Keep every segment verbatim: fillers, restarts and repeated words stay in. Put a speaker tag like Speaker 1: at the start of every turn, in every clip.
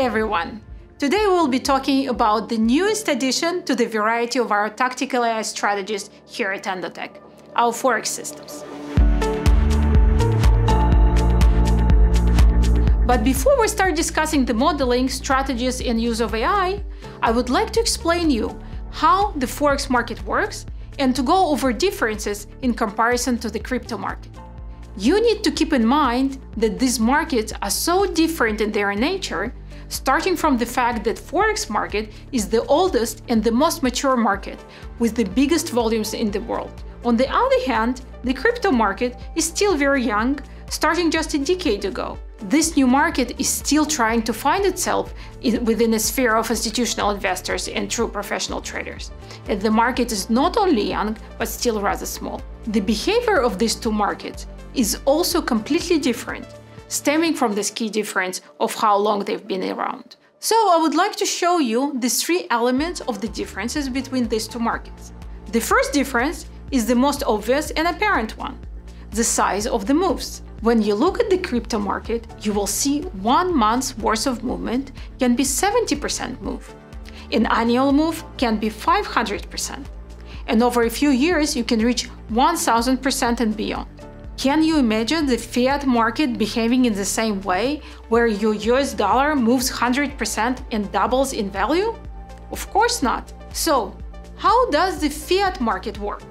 Speaker 1: everyone! Today we'll be talking about the newest addition to the variety of our tactical A I strategies here at Endotech, our Forex systems. But before we start discussing the modeling, strategies, and use of A I, I would like to explain you how the Forex market works and to go over differences in comparison to the crypto market. You need to keep in mind that these markets are so different in their nature, starting from the fact that Forex market is the oldest and the most mature market with the biggest volumes in the world. On the other hand, the crypto market is still very young, starting just a decade ago. This new market is still trying to find itself within a sphere of institutional investors and true professional traders. And the market is not only young, but still rather small. The behavior of these two markets is also completely different, stemming from this key difference of how long they've been around. So I would like to show you the three elements of the differences between these two markets. The first difference is the most obvious and apparent one: the size of the moves. When you look at the crypto market, you will see one month's worth of movement can be seventy percent move. An annual move can be five hundred percent. And over a few years, you can reach one thousand percent and beyond. Can you imagine the fiat market behaving in the same way, where your U S dollar moves one hundred percent and doubles in value? Of course not. So, how does the fiat market work?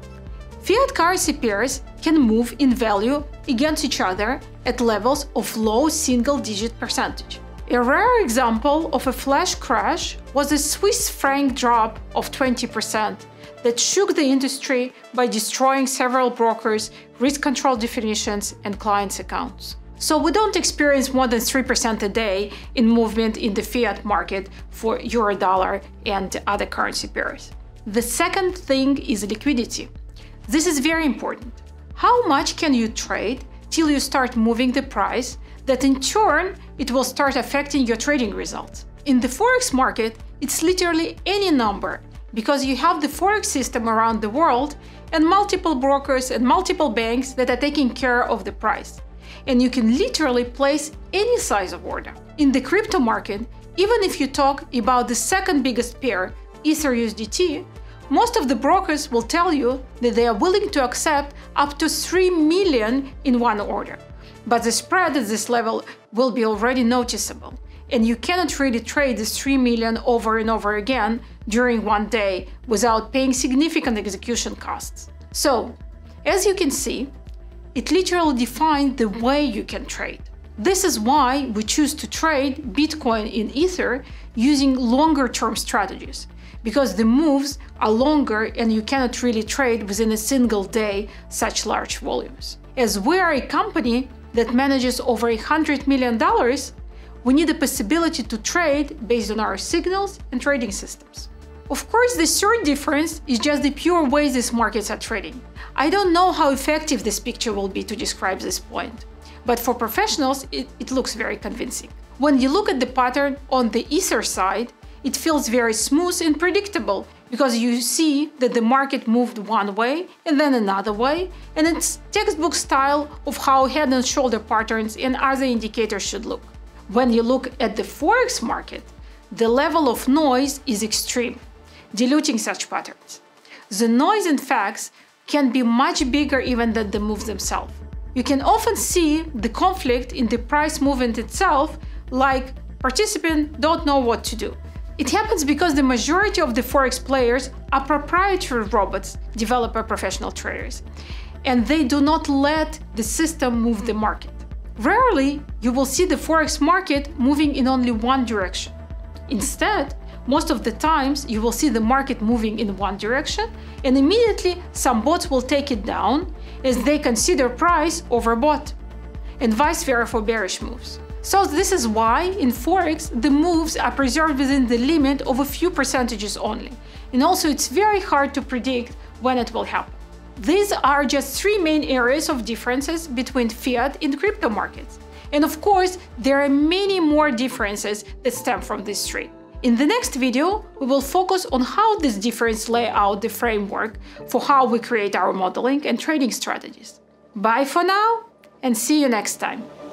Speaker 1: Fiat currency pairs can move in value against each other at levels of low single-digit percentage. A rare example of a flash crash was a Swiss franc drop of twenty percent that shook the industry by destroying several brokers, risk control definitions, and clients' accounts. So we don't experience more than three percent a day in movement in the fiat market for euro dollar and other currency pairs. The second thing is liquidity. This is very important. How much can you trade till you start moving the price that in turn it will start affecting your trading results? In the Forex market, it's literally any number, because you have the Forex system around the world and multiple brokers and multiple banks that are taking care of the price. And you can literally place any size of order. In the crypto market, even if you talk about the second biggest pair, Ether U S D T, most of the brokers will tell you that they are willing to accept up to three million in one order. But the spread at this level will be already noticeable, and you cannot really trade this three million over and over again during one day without paying significant execution costs. So, as you can see, it literally defines the way you can trade. This is why we choose to trade Bitcoin in Ether using longer-term strategies, because the moves are longer and you cannot really trade within a single day such large volumes. As we are a company that manages over one hundred million dollars, we need the possibility to trade based on our signals and trading systems. Of course, the third difference is just the pure way these markets are trading. I don't know how effective this picture will be to describe this point, but for professionals, it, it looks very convincing. When you look at the pattern on the Ether side, it feels very smooth and predictable, because you see that the market moved one way and then another way, and it's textbook style of how head and shoulder patterns and other indicators should look. When you look at the Forex market, the level of noise is extreme, diluting such patterns. The noise and facts can be much bigger even than the moves themselves. You can often see the conflict in the price movement itself, like participants don't know what to do. It happens because the majority of the Forex players are proprietary robots developed by professional traders, and they do not let the system move the market. Rarely, you will see the Forex market moving in only one direction. Instead, most of the times, you will see the market moving in one direction, and immediately some bots will take it down as they consider price overbought, and vice versa for bearish moves. So this is why in Forex the moves are preserved within the limit of a few percentages only, and also it's very hard to predict when it will happen. These are just three main areas of differences between fiat and crypto markets. And of course, there are many more differences that stem from these three. In the next video, we will focus on how these differences lay out the framework for how we create our modeling and trading strategies. Bye for now, and see you next time.